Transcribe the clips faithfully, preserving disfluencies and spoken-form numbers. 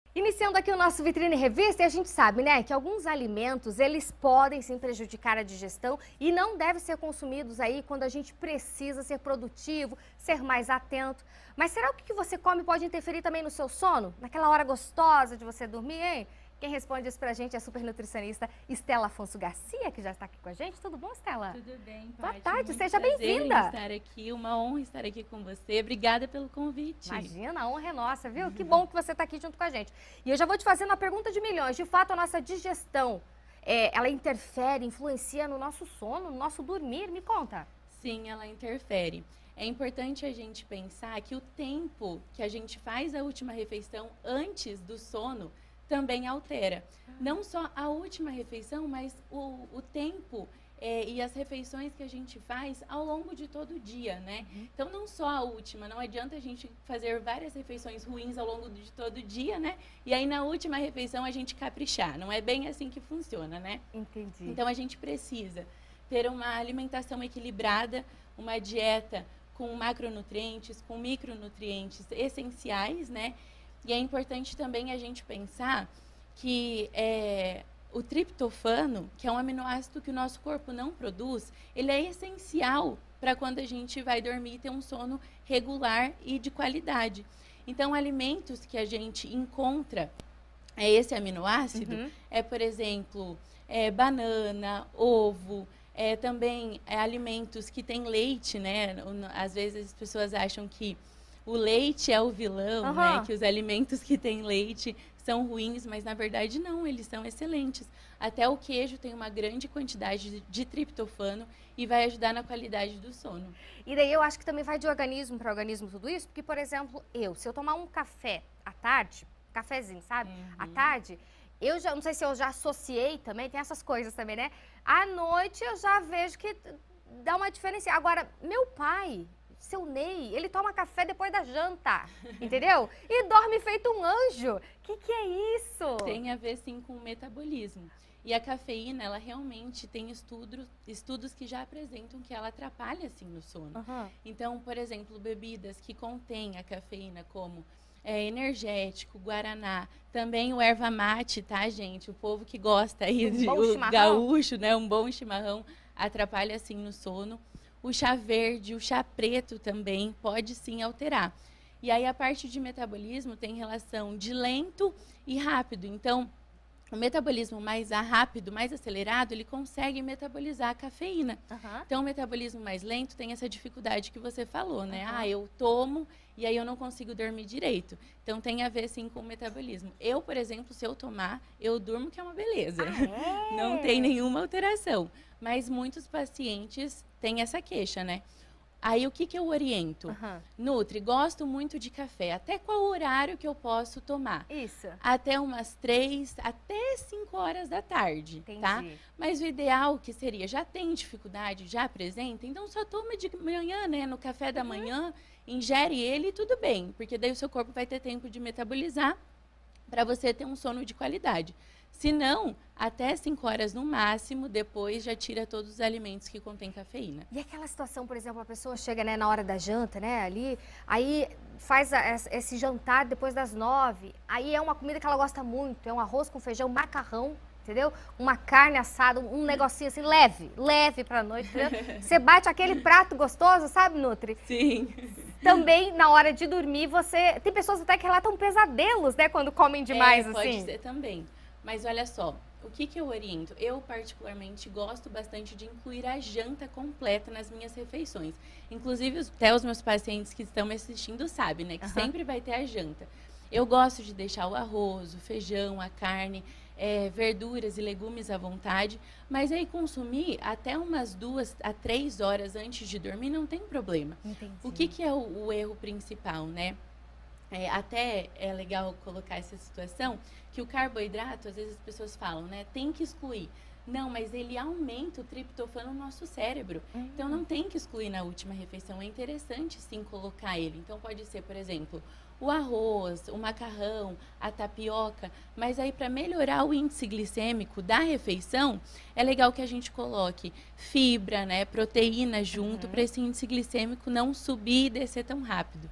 Iniciando aqui o nosso Vitrine Revista, e a gente sabe, né, que alguns alimentos, eles podem sim prejudicar a digestão e não devem ser consumidos aí quando a gente precisa ser produtivo, ser mais atento. Mas será que o que você come pode interferir também no seu sono? Naquela hora gostosa de você dormir, hein? Quem responde isso pra gente é a super nutricionista Estela Afonso Garcia, que já está aqui com a gente. Tudo bom, Estela? Tudo bem, Boa Paty. tarde, Muito seja prazer bem-vinda. em estar aqui, uma honra estar aqui com você. Obrigada pelo convite. Imagina, a honra é nossa, viu? Que bom que você está aqui junto com a gente. E eu já vou te fazer uma pergunta de milhões. De fato, a nossa digestão, é, ela interfere, influencia no nosso sono, no nosso dormir? Me conta. Sim, ela interfere. É importante a gente pensar que o tempo que a gente faz a última refeição antes do sono também altera. Não só a última refeição, mas o, o tempo é, e as refeições que a gente faz ao longo de todo o dia, né? Uhum. Então, não só a última, não adianta a gente fazer várias refeições ruins ao longo de todo o dia, né? E aí, na última refeição, a gente caprichar. Não é bem assim que funciona, né? Entendi. Então, a gente precisa ter uma alimentação equilibrada, uma dieta com macronutrientes, com micronutrientes essenciais, né? E é importante também a gente pensar que é, o triptofano, que é um aminoácido que o nosso corpo não produz, ele é essencial para quando a gente vai dormir e ter um sono regular e de qualidade. Então, alimentos que a gente encontra é esse aminoácido, uhum. é, por exemplo, é, banana, ovo, é, também é, alimentos que têm leite, né? Às vezes as pessoas acham que o leite é o vilão, uhum. né? Que os alimentos que têm leite são ruins, mas na verdade não, eles são excelentes. Até o queijo tem uma grande quantidade de, de triptofano e vai ajudar na qualidade do sono. E daí eu acho que também vai de organismo para organismo tudo isso, porque, por exemplo, eu, se eu tomar um café à tarde, cafezinho, sabe? Uhum. À tarde, eu já, não sei se eu já associei também, tem essas coisas também, né? À noite eu já vejo que dá uma diferença. Agora, meu pai... Seu Ney, ele toma café depois da janta, entendeu? E dorme feito um anjo. O que, que é isso? Tem a ver, sim, com o metabolismo. E a cafeína, ela realmente tem estudos, estudos que já apresentam que ela atrapalha, assim, no sono. Uhum. Então, por exemplo, bebidas que contêm a cafeína, como é, energético, guaraná, também o erva mate, tá, gente? O povo que gosta aí um de o gaúcho, né? Um bom chimarrão, atrapalha, assim, no sono. O chá verde, o chá preto também pode sim alterar. E aí a parte de metabolismo tem relação de lento e rápido. Então, o metabolismo mais rápido, mais acelerado, ele consegue metabolizar a cafeína. Uhum. Então, o metabolismo mais lento tem essa dificuldade que você falou, né? Uhum. Ah, eu tomo e aí eu não consigo dormir direito. Então, tem a ver, sim, com o metabolismo. Eu, por exemplo, se eu tomar, eu durmo que é uma beleza. Ah, é? Não tem nenhuma alteração. Mas muitos pacientes têm essa queixa, né? Aí, o que, que eu oriento? Uhum. Nutri, gosto muito de café. Até qual horário que eu posso tomar? Isso. Até umas três, até cinco horas da tarde, entendi. Tá? Mas o ideal que seria, já tem dificuldade, já apresenta, então só toma de manhã, né? No café da uhum. manhã, ingere ele e tudo bem. Porque daí o seu corpo vai ter tempo de metabolizar para você ter um sono de qualidade. Se não, até cinco horas no máximo, depois já tira todos os alimentos que contêm cafeína. E aquela situação, por exemplo, a pessoa chega, né, na hora da janta, né, ali, aí faz a, esse jantar depois das nove, aí é uma comida que ela gosta muito, é um arroz com feijão, macarrão, entendeu? Uma carne assada, um negocinho assim, leve, leve pra noite, entendeu? Você bate aquele prato gostoso, sabe, Nutri? Sim. Também, na hora de dormir, você... Tem pessoas até que relatam pesadelos, né, quando comem demais, é, assim. Pode ser também. Mas olha só, o que, que eu oriento? Eu, particularmente, gosto bastante de incluir a janta completa nas minhas refeições. Inclusive, até os meus pacientes que estão me assistindo sabem, né? Que uhum. sempre vai ter a janta. Eu gosto de deixar o arroz, o feijão, a carne, é, verduras e legumes à vontade. Mas aí, consumir até umas duas a três horas antes de dormir não tem problema. Entendi. O que, que é o, o erro principal, né? É, até é legal colocar essa situação, que o carboidrato, às vezes as pessoas falam, né, tem que excluir. Não, mas ele aumenta o triptofano no nosso cérebro. Uhum. Então, não tem que excluir na última refeição. É interessante, sim, colocar ele. Então, pode ser, por exemplo, o arroz, o macarrão, a tapioca. Mas aí, para melhorar o índice glicêmico da refeição, é legal que a gente coloque fibra, né, proteína junto, uhum. para esse índice glicêmico não subir e descer tão rápido.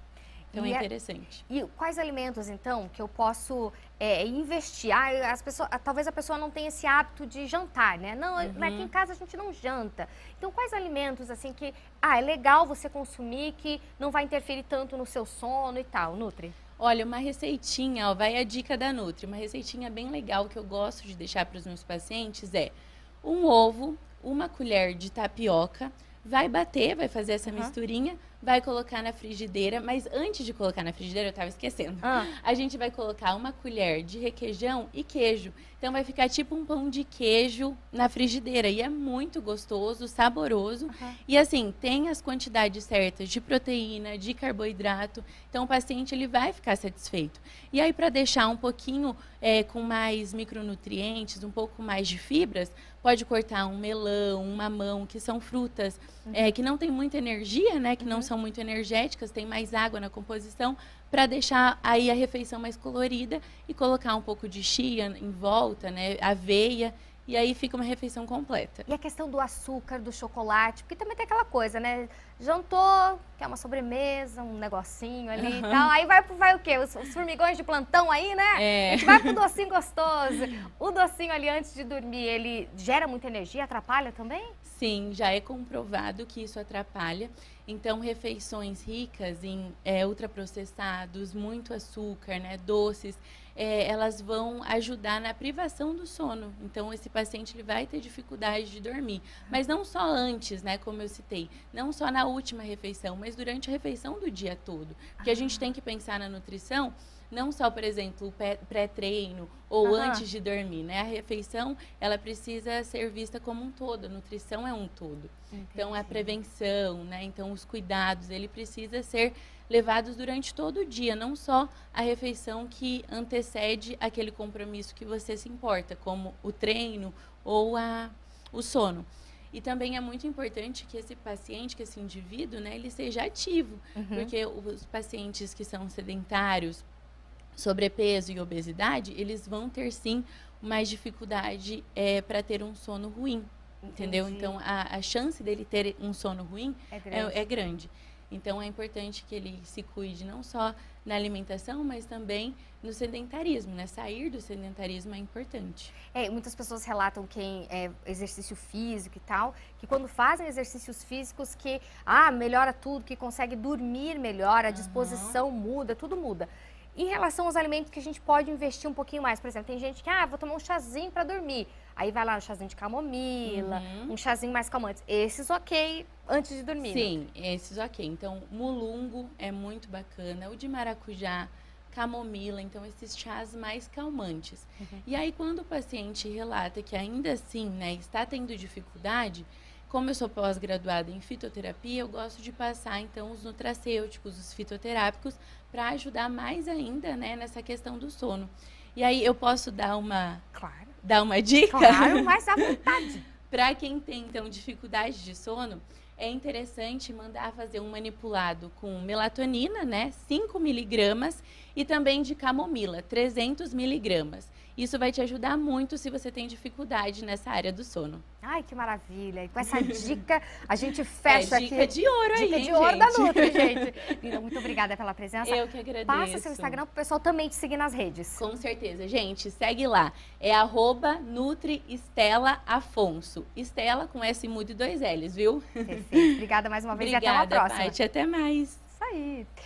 Então e é é interessante. E quais alimentos, então, que eu posso é, investir? Ah, as pessoas, talvez a pessoa não tenha esse hábito de jantar, né? Não, Uhum. aqui em casa a gente não janta. Então, quais alimentos, assim, que ah, é legal você consumir, que não vai interferir tanto no seu sono e tal, Nutri? Olha, uma receitinha, ó, vai a dica da Nutri. Uma receitinha bem legal que eu gosto de deixar para os meus pacientes é um ovo, uma colher de tapioca, vai bater, vai fazer essa uhum. misturinha, vai colocar na frigideira, mas antes de colocar na frigideira, eu tava esquecendo, ah. a gente vai colocar uma colher de requeijão e queijo. Então vai ficar tipo um pão de queijo na frigideira e é muito gostoso, saboroso. Uhum. E assim, tem as quantidades certas de proteína, de carboidrato, então o paciente ele vai ficar satisfeito. E aí para deixar um pouquinho é, com mais micronutrientes, um pouco mais de fibras, pode cortar um melão, um mamão, que são frutas uhum. é, que não tem muita energia, né? Que uhum. não são muito energéticas, tem mais água na composição, para deixar aí a refeição mais colorida e colocar um pouco de chia em volta, né? Aveia. E aí fica uma refeição completa. E a questão do açúcar, do chocolate, porque também tem aquela coisa, né? Jantou, quer uma sobremesa, um negocinho ali uhum. e tal. Aí vai, vai o quê? Os, os formigões de plantão aí, né? É. A gente vai pro docinho gostoso. O docinho ali antes de dormir, ele gera muita energia, atrapalha também? Sim, já é comprovado que isso atrapalha. Então, refeições ricas em é, ultraprocessados, muito açúcar, né, doces, é, elas vão ajudar na privação do sono. Então, esse paciente ele vai ter dificuldade de dormir. Mas não só antes, né, como eu citei, não só na última refeição, mas durante a refeição do dia todo. Porque a gente tem que pensar na nutrição, não só, por exemplo, o pré-treino ou uhum. antes de dormir, né? A refeição, ela precisa ser vista como um todo, a nutrição é um todo. Entendi. Então, a prevenção, né? Então, os cuidados, ele precisa ser levados durante todo o dia, não só a refeição que antecede aquele compromisso que você se importa, como o treino ou a, o sono. E também é muito importante que esse paciente, que esse indivíduo, né, ele seja ativo, uhum. porque os pacientes que são sedentários, sobrepeso e obesidade, eles vão ter sim mais dificuldade é, para ter um sono ruim, Entendi. Entendeu? Então, a, a chance dele ter um sono ruim é grande. É, é grande. Então, é importante que ele se cuide não só na alimentação, mas também no sedentarismo, né? Sair do sedentarismo é importante. É, muitas pessoas relatam quem é exercício físico e tal, que quando fazem exercícios físicos que, ah, melhora tudo, que consegue dormir melhor, a disposição uhum. muda, tudo muda. Em relação aos alimentos que a gente pode investir um pouquinho mais, por exemplo, tem gente que, ah, vou tomar um chazinho para dormir. Aí vai lá um chazinho de camomila, uhum. um chazinho mais calmante. Esses ok antes de dormir. Sim, né? Esses ok. Então, mulungo é muito bacana, o de maracujá, camomila, então esses chás mais calmantes. Uhum. E aí, quando o paciente relata que ainda assim, né, está tendo dificuldade, como eu sou pós-graduada em fitoterapia, eu gosto de passar, então, os nutracêuticos, os fitoterápicos, para ajudar mais ainda, né, nessa questão do sono. E aí, eu posso dar uma, claro. dar uma dica? Claro, mas à vontade. Para quem tem, então, dificuldade de sono, é interessante mandar fazer um manipulado com melatonina, né, cinco miligramas, e também de camomila, trezentos miligramas. Isso vai te ajudar muito se você tem dificuldade nessa área do sono. Ai, que maravilha. E com essa dica, a gente fecha é, dica aqui. Dica de ouro aí, Dica de hein, ouro gente? da Nutri, gente. Linda, muito obrigada pela presença. Eu que agradeço. Passa seu Instagram pro pessoal também te seguir nas redes. Com certeza. Gente, segue lá. É arroba Nutri Estela Afonso. Estela com S mudo e dois L's, viu? Perfeito. Obrigada mais uma vez Obrigada, e até uma próxima. Paty. Até mais. Isso aí.